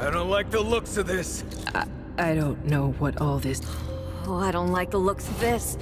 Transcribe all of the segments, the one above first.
I don't like the looks of this. I don't know what all this... Oh, I don't like the looks of this.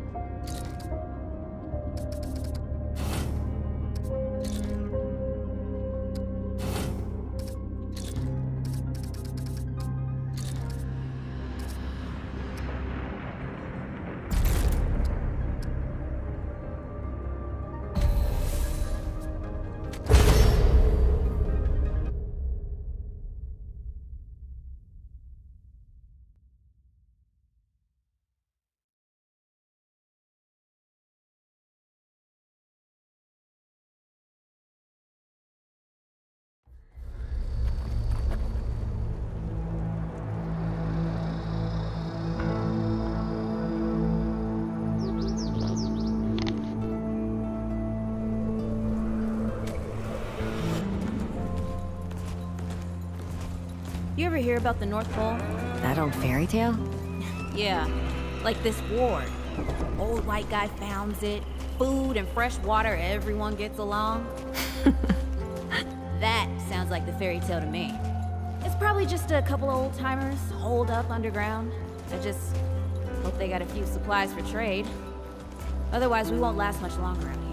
You ever hear about the North Pole? That old fairy tale? Yeah, like this ward. Old white guy founds it, food and fresh water, everyone gets along. That sounds like the fairy tale to me. It's probably just a couple of old-timers holed up underground. I just hope they got a few supplies for trade. Otherwise, we won't last much longer out here.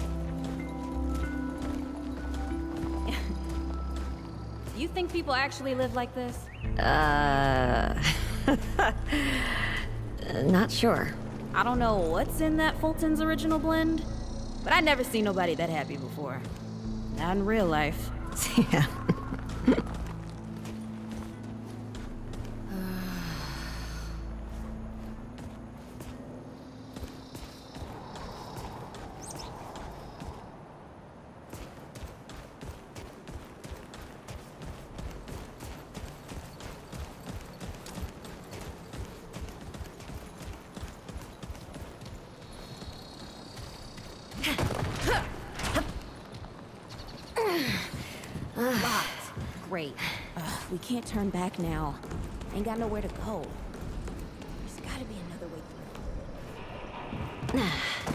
You think people actually live like this? Not sure. I don't know what's in that Fulton's original blend, but I'd never seen nobody that happy before. Not in real life. Yeah. Great. We can't turn back now. Ain't got nowhere to go. There's gotta be another way through.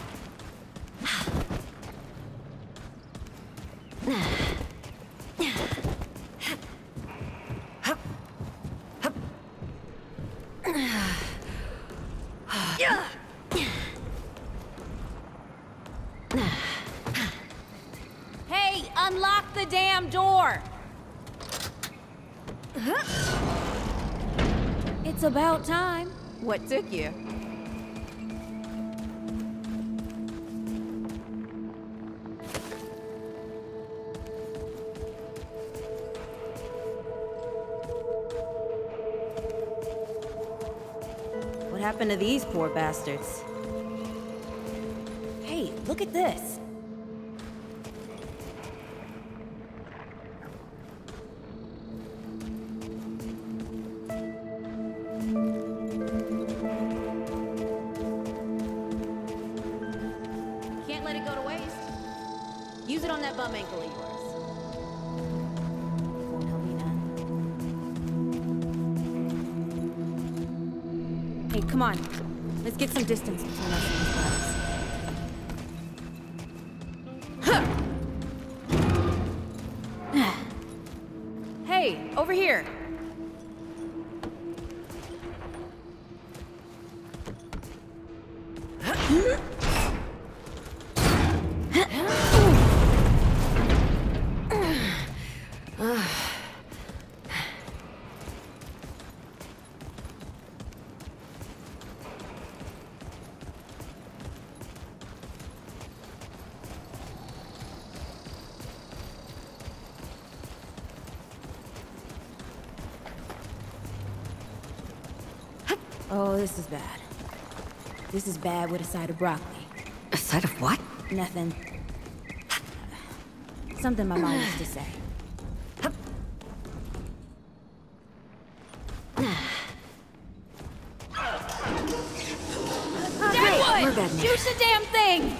Hey, unlock the damn door! It's about time. What took you? What happened to these poor bastards? Hey, look at this. Can't let it go to waste. Use it on that bum ankle of yours. Won't help me none. Hey, come on. Let's get some distance between us and these guys. Hey, over here. Oh, this is bad. This is bad with a side of broccoli. A side of what? Nothing. Something my mom used to say. Deadwood! Shoot the damn thing!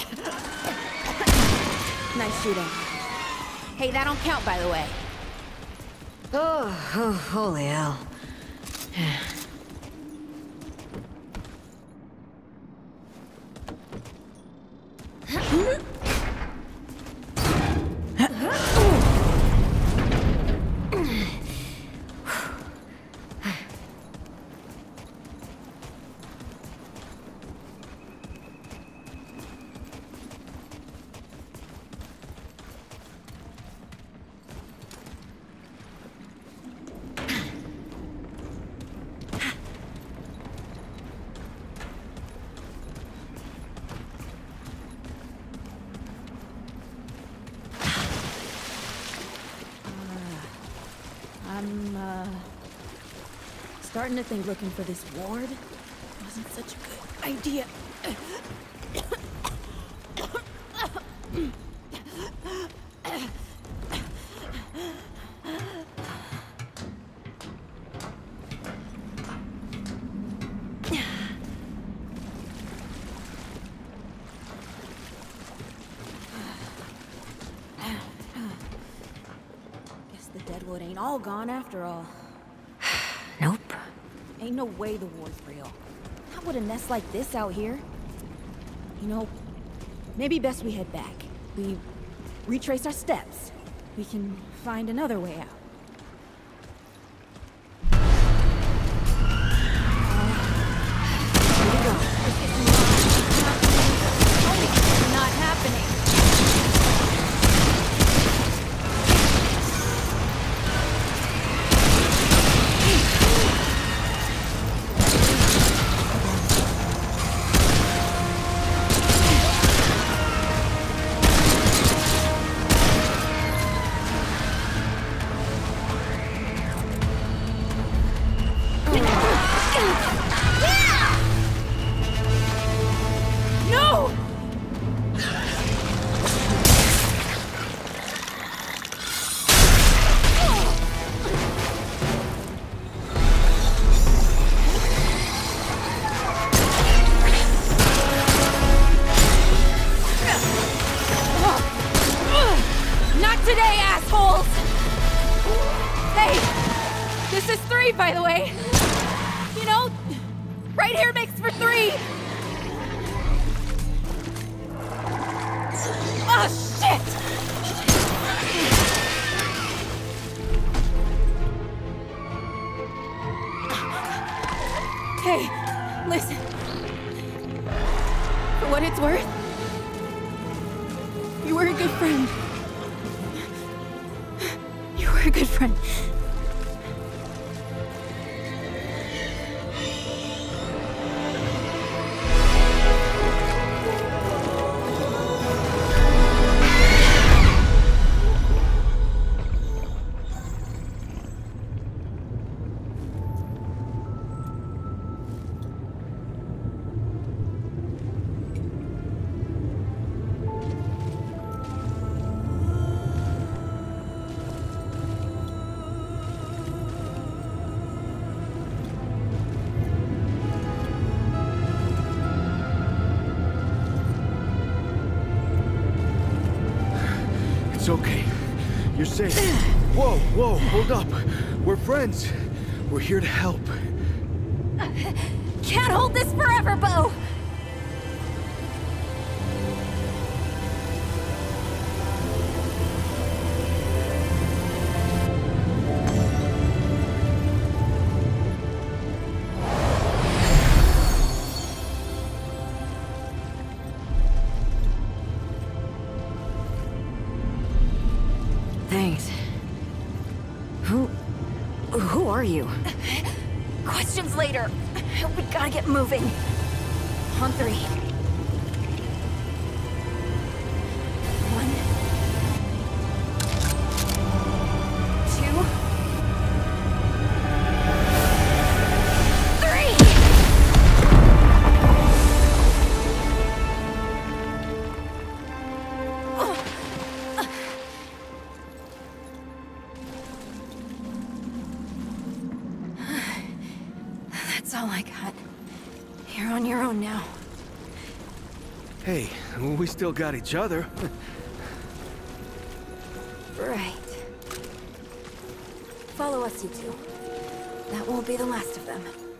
Nice shooting. Hey, that don't count, by the way. Oh, holy hell. I'm, starting to think looking for this ward wasn't such a good idea. Guess the deadwood ain't all gone after all. Nope. Ain't no way the war's real. Not with a nest like this out here. You know, maybe best we head back. We retrace our steps. We can find another way out. Here we go. It's not happening. Today, assholes! Hey, this is 3, by the way. You know, right here makes for 3. Oh, shit! Hey, listen. For what it's worth, you were a good friend. You're a good friend. It's okay. You're safe. Whoa, whoa, hold up. We're friends. We're here to help. Can't hold this forever, Bo! Thanks. Who are you? Questions later. We gotta get moving. On 3. 1, 2, 3. That's all I got. You're on your own now. Hey, we still got each other. Right. Follow us, you two. That won't be the last of them.